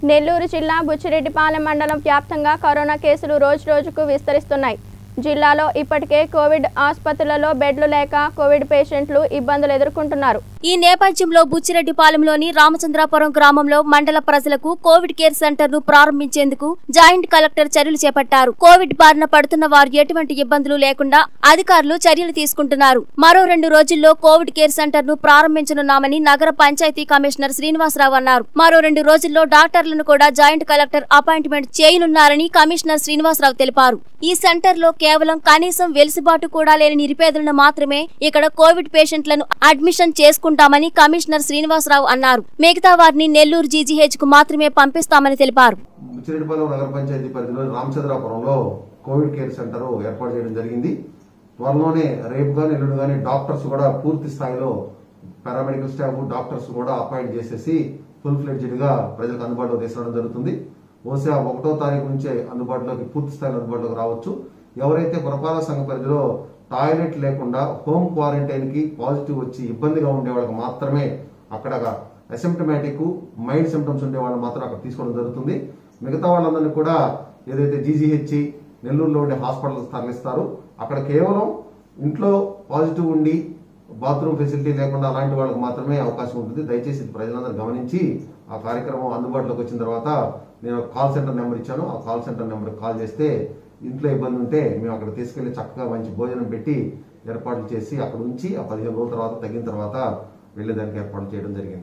నెల్లూరు జిల్లా బుచ్చిరెడ్డిపాలెం మండలం వ్యాప్తంగా కరోనా కేసులు రోజురోజుకు విస్తరిస్తున్నాయి. జిల్లాలో ఇప్పటికే కోవిడ్ ఆసుపత్రులలో బెడ్లు లేక కోవిడ్ పేషెంట్లు ఇబ్బందులు ఎదుర్కొంటున్నారు. ఈ నేపథ్యంలో బుచ్చిరెడ్డిపాలెంలోని రామచంద్రాపురం గ్రామంలో మండల ప్రజలకు కోవిడ్ కేర్ సెంటర్ ను ప్రారంభించేందుకు జాయింట్ కలెక్టర్ చర్యలు చేపట్టారు. కోవిడ్ బారిన పడుతున్న వారు ఎటువంటి ఇబ్బందులు లేకుండా అధికారులు చర్యలు తీసుకుంటున్నారు. మరో 2 రోజుల్లో కోవిడ్ కేర్ సెంటర్ ను ప్రారంభించనున్నామని నగర పంచాయతీ కమిషనర్ శ్రీనివాసరావు అన్నారు. మరో 2 రోజుల్లో డాక్టర్లను కూడా జాయింట్ కలెక్టర్ అపాయింట్మెంట్ చేయనున్నారని కమిషనర్ శ్రీనివాసరావు తెలిపారు. ఈ సెంటర్ లో కేవలం కనీసం వెలుసుబాటు కూడా లేని నిరుపేదలను మాత్రమే ఇక్కడ కోవిడ్ పేషెంట్లను అడ్మిషన్ చేసుకుంటామని కమిషనర్ శ్రీనివాసరావు అన్నారు. మిగతా వారిని నెల్లూరు జీజీహెచ్ కు మాత్రమే పంపిస్తామని తెలిపారు. బుచ్చిరెడ్డిపాలెం నగర పంచాయతీ పరిధిలో రామచంద్రాపురంలో కోవిడ్ కేర్ సెంటర్ ఏర్పాటు చేయడం జరిగింది. త్వరలోనే రేపు గానీ ఎల్లుండి గానీ డాక్టర్స్ కూడా పూర్తి స్థాయిలో పారామెడికల్ స్టాఫ్ డాక్టర్స్ కూడా అపాయింట్ చేసేసి ఫుల్ ఫ్లెడ్జ్డ్ గా ప్రజలకు అందుబాటులో తీసుకురావడం జరుగుతుంది. బహుశా 1వ తారీఖు నుంచే అందుబాటులోకి పూర్తి స్థాయిలో అందుబాటులోకి రావచ్చు. ఎవరైతే పురపాలక సంఘ పరిధిలో టాయిలెట్ లేకుండా హోమ్ క్వారంటైన్ కి పాజిటివ్ వచ్చి ఇబ్బందిగా ఉండే వాళ్ళకి మాత్రమే అక్కడ అసిమ్టమాటిక్ మైల్డ్ సిమ్టమ్స్ ఉండే వాళ్ళు మాత్రం అక్కడ తీసుకోవడం జరుగుతుంది. మిగతా వాళ్ళందరినీ కూడా ఏదైతే జీజీహెచ్ నెల్లూరులో ఉండే హాస్పిటల్స్ తరలిస్తారు. అక్కడ కేవలం ఇంట్లో పాజిటివ్ ఉండి బాత్రూమ్ ఫెసిలిటీ లేకుండా అలాంటి వాళ్ళకి మాత్రమే అవకాశం ఉంటుంది. దయచేసి ప్రజలందరూ గమనించి ఆ కార్యక్రమం అందుబాటులోకి వచ్చిన తర్వాత నేను కాల్ సెంటర్ నెంబర్ ఇచ్చాను. ఆ కాల్ సెంటర్ నెంబర్ కాల్ చేస్తే ఇంట్లో ఇబ్బంది ఉంటే మేము అక్కడ తీసుకెళ్లి చక్కగా మంచి భోజనం పెట్టి ఏర్పాట్లు చేసి అక్కడ ఉంచి ఆ 15 రోజుల తర్వాత తగ్గిన తర్వాత వెళ్లేదానికి ఏర్పాటు చేయడం జరిగింది.